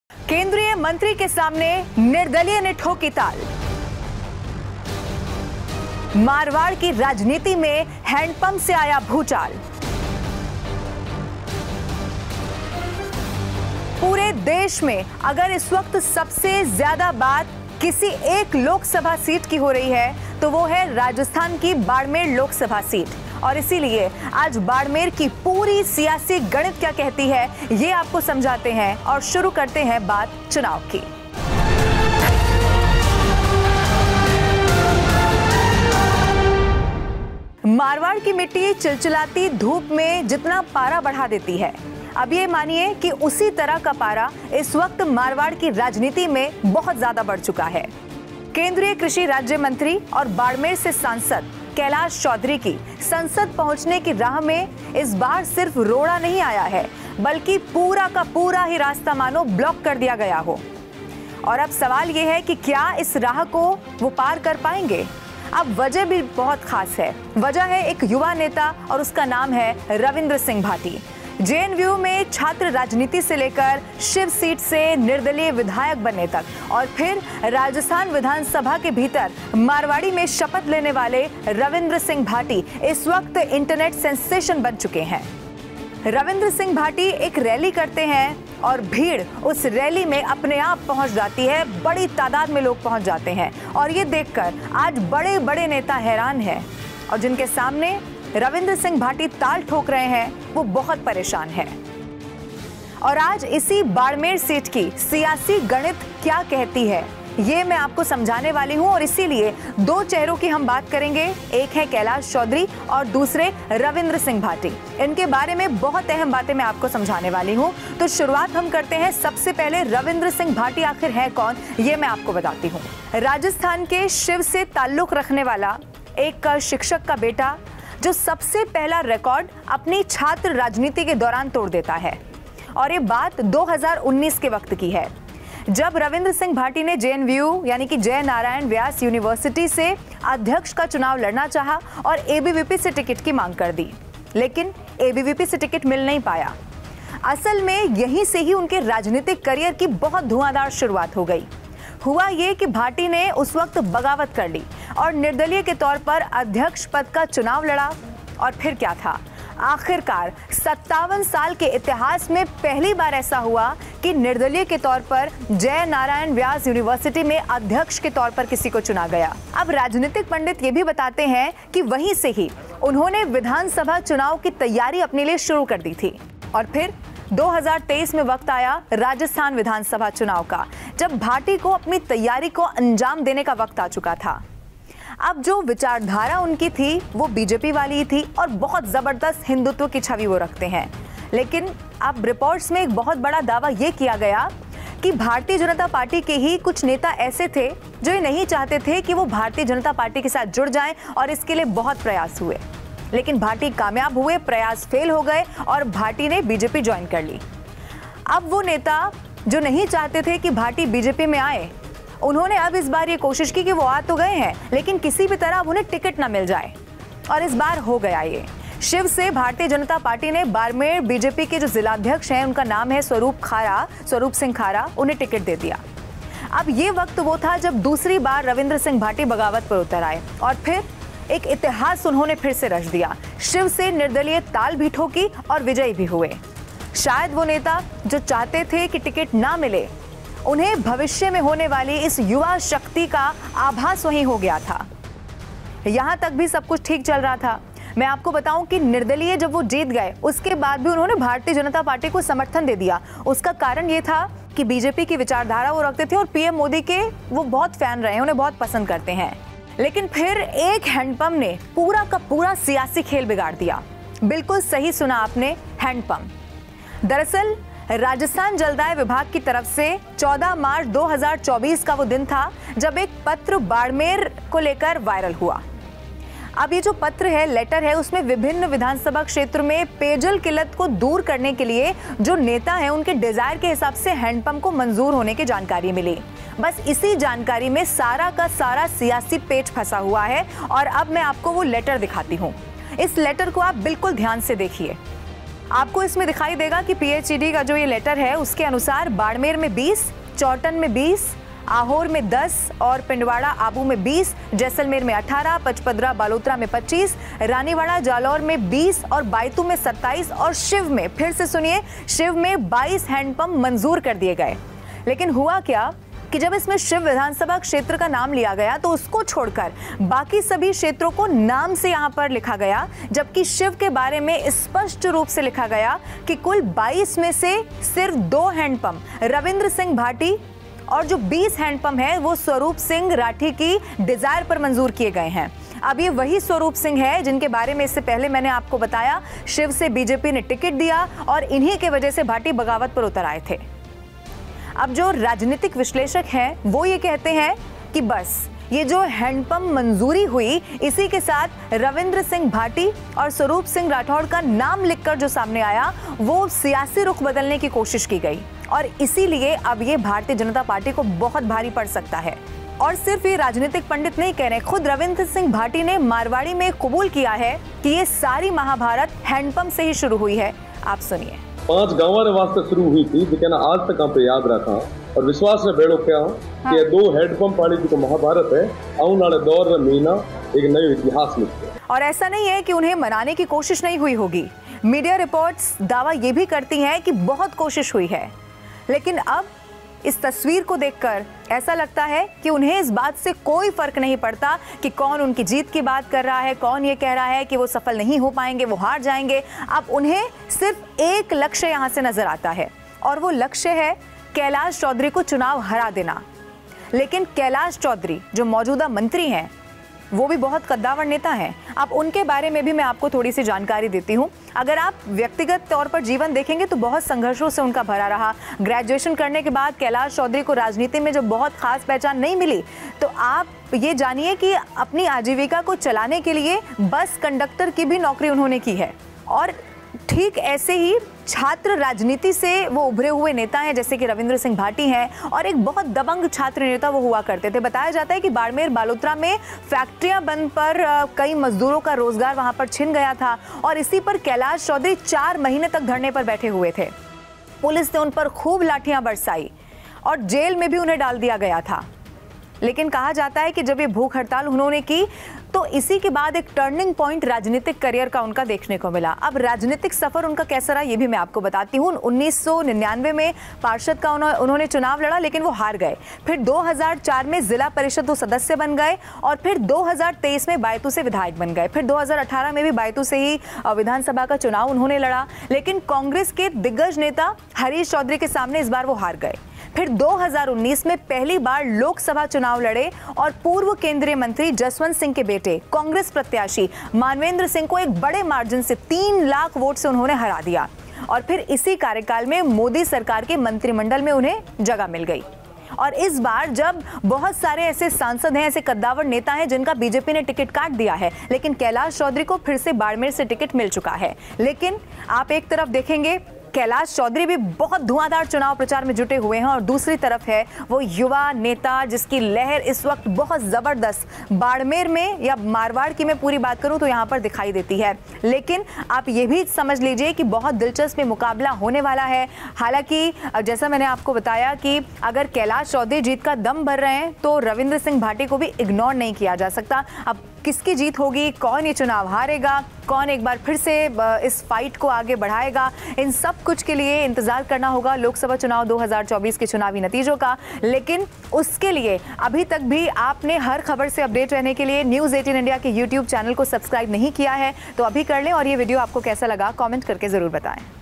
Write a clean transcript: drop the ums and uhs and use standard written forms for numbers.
केंद्रीय मंत्री के सामने निर्दलीय ने ठोकी ताल। मारवाड़ की राजनीति में हैंडपंप से आया भूचाल। पूरे देश में अगर इस वक्त सबसे ज्यादा बात किसी एक लोकसभा सीट की हो रही है तो वो है राजस्थान की बाड़मेर लोकसभा सीट। और इसीलिए आज बाड़मेर की पूरी सियासी गणित क्या कहती है ये आपको समझाते हैं और शुरू करते हैं बात चुनाव की। मारवाड़ की मिट्टी चिलचिलाती धूप में जितना पारा बढ़ा देती है, अब ये मानिए कि उसी तरह का पारा इस वक्त मारवाड़ की राजनीति में बहुत ज्यादा बढ़ चुका है। केंद्रीय कृषि राज्य मंत्री और बाड़मेर से सांसद कैलाश चौधरी की संसद पहुंचने की राह में इस बार सिर्फ रोड़ा नहीं आया है, बल्कि पूरा का पूरा ही रास्ता मानो ब्लॉक कर दिया गया हो। और अब सवाल ये है कि क्या इस राह को वो पार कर पाएंगे। अब वजह भी बहुत खास है। वजह है एक युवा नेता और उसका नाम है रविंद्र सिंह भाटी। जेएनयू में छात्र राजनीति से लेकर शिव सीट से निर्दलीय विधायक बनने तक और फिर राजस्थान विधानसभा के भीतर मारवाड़ी में शपथ लेने वाले रविंद्र सिंह भाटी इस वक्त इंटरनेट सेंसेशन बन चुके हैं। रविंद्र सिंह भाटी एक रैली करते हैं और भीड़ उस रैली में अपने आप पहुंच जाती है, बड़ी तादाद में लोग पहुंच जाते हैं। और ये देखकर आज बड़े बड़े नेता हैरान हैं और जिनके सामने रविंद्र सिंह भाटी ताल ठोक रहे हैं वो बहुत परेशान है। और आज इसी बाड़मेर सीट की सियासी गणित क्या कहती है ये मैं आपको समझाने वाली हूं। और इसीलिए दो चेहरों की हम बात करेंगे, एक है कैलाश चौधरी और दूसरे रविंद्र सिंह भाटी। इनके बारे में बहुत अहम बातें मैं आपको समझाने वाली हूं। तो शुरुआत हम करते हैं। सबसे पहले रविंद्र सिंह भाटी आखिर है कौन ये मैं आपको बताती हूँ। राजस्थान के शिव से ताल्लुक रखने वाला एक शिक्षक का बेटा जो सबसे पहला रिकॉर्ड अपनी छात्र राजनीति के दौरान तोड़ देता है। और ये बात 2019 के वक्त की है, जब रविंद्र सिंह भाटी ने जेएनयू यानी कि जय नारायण व्यास यूनिवर्सिटी से अध्यक्ष का चुनाव लड़ना चाहा और एबीवीपी से टिकट की मांग कर दी, लेकिन एबीवीपी से टिकट मिल नहीं पाया। असल में यहीं से ही उनके राजनीतिक करियर की बहुत धुआंधार शुरुआत हो गई। हुआ ये कि भाटी ने उस वक्त बगावत कर ली और निर्दलीय के तौर पर अध्यक्ष पद का चुनाव लड़ा। और फिर क्या था, आखिरकार 57 साल के इतिहास में पहली बार ऐसा हुआ कि निर्दलीय के तौर पर जय नारायण व्यास यूनिवर्सिटी में अध्यक्ष के तौर पर किसी को चुना गया। अब राजनीतिक पंडित ये भी बताते हैं कि वहीं से ही उन्होंने विधानसभा चुनाव की तैयारी अपने लिए शुरू कर दी थी। और फिर 2023 में वक्त आया राजस्थान विधानसभा चुनाव का, जब भाटी को अपनी तैयारी को अंजाम देने का वक्त आ चुका था। अब जो विचारधारा उनकी थी वो बीजेपी वाली ही थी और बहुत जबरदस्त हिंदुत्व की छवि वो रखते हैं। लेकिन अब रिपोर्ट्स में एक बहुत बड़ा दावा ये किया गया कि भारतीय जनता पार्टी के ही कुछ नेता ऐसे थे जो ये नहीं चाहते थे कि वो भारतीय जनता पार्टी के साथ जुड़ जाएं और इसके लिए बहुत प्रयास हुए। लेकिन भाटी कामयाब हुए, प्रयास फेल हो गए और भाटी ने बीजेपी ज्वाइन कर ली। अब वो नेता जो नहीं चाहते थे कि भाटी बीजेपी में आए, उन्होंने अब इस बार ये कोशिश की कि वो आ तो गए हैं लेकिन किसी भी तरह अब उन्हें टिकट ना मिल जाए। और इस बार हो गया ये। शिव से भारतीय जनता पार्टी ने बाड़मेर बीजेपी के जो जिलाध्यक्ष हैं, उनका नाम है स्वरूप सिंह खारा, उन्हें टिकट दे दिया। अब ये वक्त वो था जब दूसरी बार रविंद्र सिंह भाटी बगावत पर उतर आए और फिर एक इतिहास उन्होंने फिर से रच दिया। शिव से निर्दलीय ताल भी ठोकी और विजयी भी हुए। शायद वो नेता जो चाहते थे कि टिकट ना मिले, उन्हें भविष्य में होने वाली इस युवा शक्ति का आभास वहीं हो गया था। यहां तक भी सब कुछ ठीक चल रहा था। मैं आपको बताऊं कि निर्दलीय जब वो जीत गए उसके बाद भी उन्होंने भारतीय जनता पार्टी को समर्थन दे दिया। उसका कारण ये था कि बीजेपी की विचारधारा वो रखते थे और पीएम मोदी के वो बहुत फैन रहे हैं, उन्हें बहुत पसंद करते हैं। लेकिन फिर एक हैंडपंप ने पूरा का पूरा सियासी खेल बिगाड़ दिया। बिल्कुल सही सुना आपने, हैंडपंप। दरअसल राजस्थान जलदाय विभाग की तरफ से 14 मार्च 2024 का वो दिन था जब एक पत्र बाड़मेर को लेकर वायरल हुआ। अब ये जो पत्र है, लेटर है, उसमें विभिन्न विधानसभा क्षेत्र में पेयजल किल्लत को दूर करने के लिए जो नेता हैं उनके डिजायर के हिसाब से हैंडपंप को मंजूर होने की जानकारी मिली। बस इसी जानकारी में सारा का सारा सियासी पेच फंसा हुआ है और अब मैं आपको वो लेटर दिखाती हूँ। इस लेटर को आप बिल्कुल ध्यान से देखिए। आपको इसमें दिखाई देगा कि PHED का जो ये लेटर है उसके अनुसार बाड़मेर में 20, चौटन में 20, आहोर में 10 और पिंडवाड़ा आबू में 20, जैसलमेर में 18, पचपदरा बालोतरा में 25, रानीवाड़ा जालौर में 20 और बायतू में 27 और शिव में, फिर से सुनिए, शिव में 22 हैंडपंप मंजूर कर दिए गए। लेकिन हुआ क्या कि जब इसमें शिव विधानसभा क्षेत्र का नाम लिया गया तो उसको छोड़कर बाकी सभी क्षेत्रों को नाम से यहाँ पर लिखा गया, जबकि शिव के बारे में स्पष्ट रूप से लिखा गया कि कुल 22 में से सिर्फ 2 हैंडपंप रविंद्र सिंह भाटी और जो 20 हैंडपंप है वो स्वरूप सिंह राठी की डिजायर पर मंजूर किए गए हैं। अब ये वही स्वरूप सिंह है जिनके बारे में इससे पहले मैंने आपको बताया शिव से बीजेपी ने टिकट दिया और इन्हीं के वजह से भाटी बगावत पर उतर आए थे। अब जो राजनीतिक विश्लेषक हैं वो ये कहते हैं कि बस ये जो हैंडपंप मंजूरी हुई इसी के साथ रविंद्र सिंह भाटी और स्वरूप सिंह राठौड़ का नाम लिखकर जो सामने आया वो सियासी रुख बदलने की कोशिश की गई और इसीलिए अब ये भारतीय जनता पार्टी को बहुत भारी पड़ सकता है। और सिर्फ ये राजनीतिक पंडित नहीं कह रहे, खुद रविंद्र सिंह भाटी ने मारवाड़ी में कबूल किया है कि ये सारी महाभारत हैंडपंप से ही शुरू हुई है। आप सुनिए। 5 गाँव वास्ते शुरू हुई थी जो आज तक आप याद रखा और विश्वास ने बेड़ो क्या कि ये 2 हैंडपंप वाली जो महाभारत है आने वाले दौर में मीना एक नया इतिहास लिखे। और ऐसा नहीं है कि उन्हें मनाने की कोशिश नहीं हुई होगी। मीडिया रिपोर्ट्स दावा ये भी करती हैं कि बहुत कोशिश हुई है, लेकिन अब इस तस्वीर को देखकर ऐसा लगता है कि उन्हें इस बात से कोई फर्क नहीं पड़ता कि कौन उनकी जीत की बात कर रहा है, कौन ये कह रहा है कि वो सफल नहीं हो पाएंगे, वो हार जाएंगे। अब उन्हें सिर्फ एक लक्ष्य यहाँ से नजर आता है और वो लक्ष्य है कैलाश चौधरी को चुनाव हरा देना। लेकिन कैलाश चौधरी जो मौजूदा मंत्री हैं वो भी बहुत कद्दावर नेता हैं। अब उनके बारे में भी मैं आपको थोड़ी सी जानकारी देती हूँ। अगर आप व्यक्तिगत तौर पर जीवन देखेंगे तो बहुत संघर्षों से उनका भरा रहा। ग्रेजुएशन करने के बाद कैलाश चौधरी को राजनीति में जब बहुत खास पहचान नहीं मिली तो आप ये जानिए कि अपनी आजीविका को चलाने के लिए बस कंडक्टर की भी नौकरी उन्होंने की है। और ठीक ऐसे ही छात्र राजनीति से वो उभरे हुए नेता हैं जैसे कि रविंद्र सिंह भाटी हैं और एक बहुत दबंग छात्र नेता वो हुआ करते थे। बताया जाता है कि बाड़मेर बालोतरा में फैक्ट्रियां बंद पर कई मजदूरों का रोजगार वहां पर छिन गया था और इसी पर कैलाश चौधरी 4 महीने तक धरने पर बैठे हुए थे। पुलिस ने उन पर खूब लाठियां बरसाई और जेल में भी उन्हें डाल दिया गया था। लेकिन कहा जाता है कि जब ये भूख हड़ताल उन्होंने की तो इसी के बाद एक टर्निंग पॉइंट राजनीतिक करियर का उनका देखने को मिला। अब राजनीतिक सफर उनका कैसा रहा ये भी मैं आपको बताती हूँ। 1999 में पार्षद का उन्होंने चुनाव लड़ा लेकिन वो हार गए। फिर 2004 में जिला परिषद सदस्य बन गए और फिर 2023 में बायतू से विधायक बन गए। फिर 2018 में भी बायतू से ही विधानसभा का चुनाव उन्होंने लड़ा, लेकिन कांग्रेस के दिग्गज नेता हरीश चौधरी के सामने इस बार वो हार गए। फिर 2019 में पहली बार लोकसभा चुनाव लड़े और पूर्व केंद्रीय मंत्री जसवंत सिंह के बेटे कांग्रेस प्रत्याशी मानवेंद्र सिंह को एक बड़े मार्जिन से 3 लाख वोट से उन्होंने हरा दिया और फिर इसी कार्यकाल में मोदी सरकार के मंत्रिमंडल में उन्हें जगह मिल गई। और इस बार जब बहुत सारे ऐसे सांसद हैं, ऐसे कद्दावर नेता हैं जिनका बीजेपी ने टिकट काट दिया है, लेकिन कैलाश चौधरी को फिर से बाड़मेर से टिकट मिल चुका है। लेकिन आप एक तरफ देखेंगे कैलाश चौधरी भी बहुत धुआंधार चुनाव प्रचार में जुटे हुए हैं और दूसरी तरफ है वो युवा नेता जिसकी लहर इस वक्त बहुत जबरदस्त बाड़मेर में या मारवाड़ की मैं पूरी बात करूं तो यहां पर दिखाई देती है। लेकिन आप ये भी समझ लीजिए कि बहुत दिलचस्प मुकाबला होने वाला है। हालांकि जैसा मैंने आपको बताया कि अगर कैलाश चौधरी जीत का दम भर रहे हैं तो रविंद्र सिंह भाटी को भी इग्नोर नहीं किया जा सकता। अब किसकी जीत होगी, कौन ये चुनाव हारेगा, कौन एक बार फिर से इस फाइट को आगे बढ़ाएगा, इन सब कुछ के लिए इंतजार करना होगा लोकसभा चुनाव 2024 के चुनावी नतीजों का। लेकिन उसके लिए अभी तक भी आपने हर खबर से अपडेट रहने के लिए न्यूज़ 18 इंडिया के YouTube चैनल को सब्सक्राइब नहीं किया है तो अभी कर लें। और ये वीडियो आपको कैसा लगा कमेंट करके ज़रूर बताएं।